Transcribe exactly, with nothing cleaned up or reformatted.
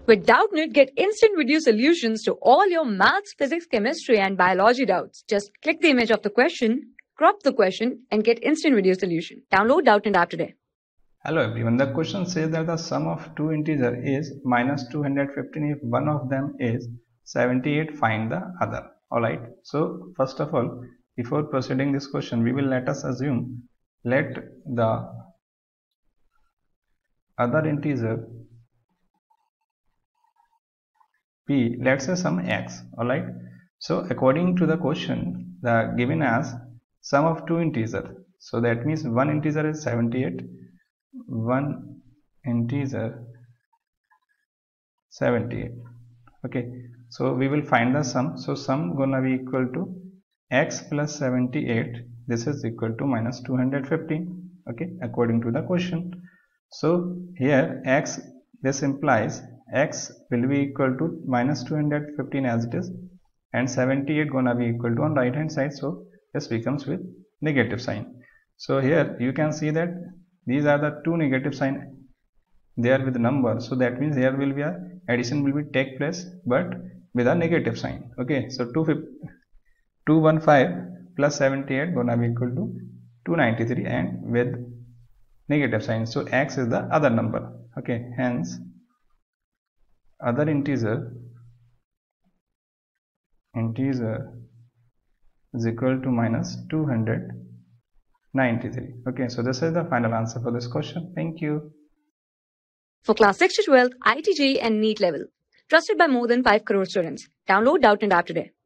With Doubtnut, get instant video solutions to all your maths, physics, chemistry, and biology doubts. Just click the image of the question, crop the question, and get instant video solution. Download Doubtnut app today. Hello everyone, the question says that the sum of two integers is minus two hundred fifteen if one of them is seventy-eight, find the other. Alright, so first of all, before proceeding this question, we will let us assume let the other integer be, let's say, some x. Alright, so according to the question, the given as sum of two integers, so that means one integer is seventy-eight, one integer seventy-eight. Okay, so we will find the sum. So sum gonna be equal to x plus seventy-eight, this is equal to minus two hundred fifteen. Okay, according to the question. So here x, this implies x will be equal to minus two hundred fifteen as it is, and seventy-eight gonna be equal to on right hand side, so this becomes with negative sign. So here you can see that these are the two negative sign there with number, so that means there will be a addition will be take place but with a negative sign. Okay, so two hundred fifteen plus seventy-eight gonna be equal to two hundred ninety-three and with negative sign, so x is the other number. Okay, hence other integer integer is equal to minus two hundred ninety-three. Okay, so this is the final answer for this question. Thank you. For class six to twelve, I I T J E E and NEET level. Trusted by more than five crore students. Download Doubtnut app today.